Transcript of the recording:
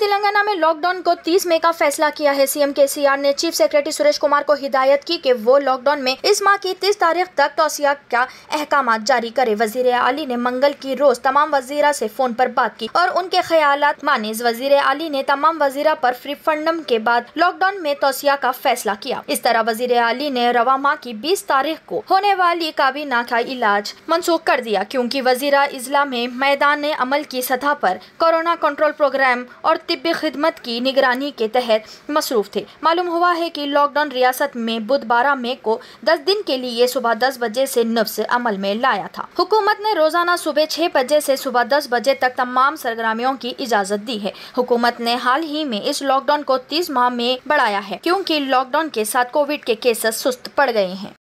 तेलंगाना में लॉकडाउन को 30 मई का फैसला किया है। सीएम केसीआर ने चीफ सेक्रेटरी सुरेश कुमार को हिदायत की कि वो लॉकडाउन में इस माह की 30 तारीख तक तौसिया का अहकाम जारी करे। वजीर आली ने मंगल की रोज तमाम वजीरा से फोन पर बात की और उनके ख्यालात माने। वजीर आली ने तमाम वजीरा पर रिफंडम के बाद लॉकडाउन में तौसिया का फैसला किया। इस तरह वजीर आली ने रवा माह की 20 तारीख को होने वाली काबीना का इलाज मनसूख कर दिया, क्योंकि वजीरा इजला में मैदान अमल की सतह पर कोरोना कंट्रोल प्रोग्राम और तिब्बी खिदमत की निगरानी के तहत मसरूफ थे। मालूम हुआ है कि लॉकडाउन रियासत में बुध 12 मई को 10 दिन के लिए सुबह 10 बजे से नफ्स अमल में लाया था। हुकूमत ने रोजाना सुबह 6 बजे से सुबह 10 बजे तक तमाम सरगर्मियों की इजाजत दी है। हुकूमत ने हाल ही में इस लॉकडाउन को 30 माह में बढ़ाया है, क्योंकि लॉकडाउन के साथ कोविड के केसेस सुस्त पड़ गए हैं।